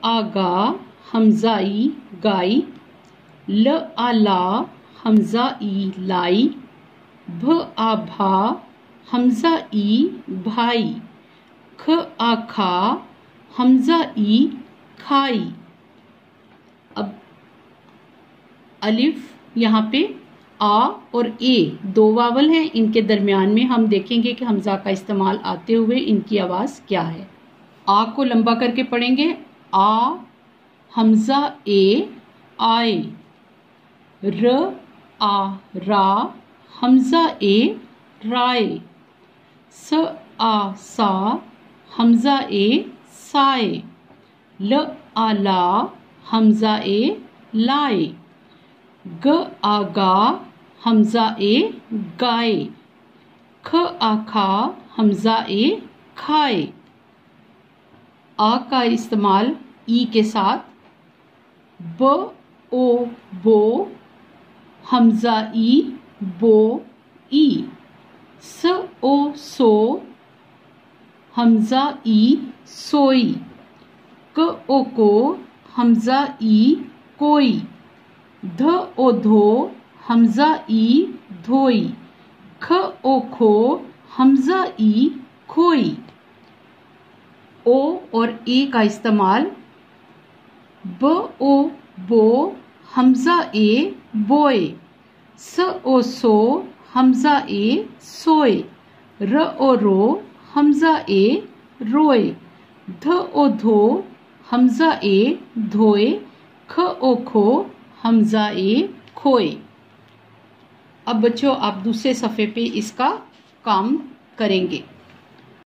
आगा हमजा ई गाई, ल आला हमजा ई लाई, भ आभा हमजा ई भाई, ख आखा हमजा ई खाई। अब अलिफ, यहाँ पे आ और ए दो वावल हैं, इनके दरमियान में हम देखेंगे कि हमजा का इस्तेमाल आते हुए इनकी आवाज़ क्या है। आ को लंबा करके पढ़ेंगे, आ हमजा ए आए, र आ रा हमजा ए राय, स आ सा हमजा ए साए, ल आ ला हमजा ए लाए, ग आगा हमजा ए गाए, ख आखा हमजा ए खाए। आ का इस्तेमाल ई के साथ, ब ओ बो हमजा ई बो ई, स ओ सो हमजा ई सोई, क ओ को हमजा ई कोई, ध ओ धो हमजा ई धोई, ख ओ खो हमजा ई खोई। ओ और ए का इस्तेमाल, ब ओ बो हमजा ए बोए, स ओ सो हमजा ए सोए, र ओ रो हमजा ए रोए, ध ओ धो हमजा ए धोए, ख ओ खो हमजा ए खोए। अब बच्चों आप दूसरे सफ़े पे इसका काम करेंगे।